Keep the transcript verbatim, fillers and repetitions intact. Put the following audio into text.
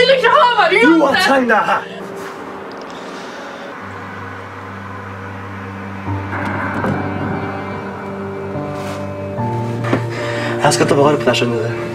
vil ikke ha meg uansett! Du har tegnet deg her! Jeg skal ta vare på deg, skjønner du.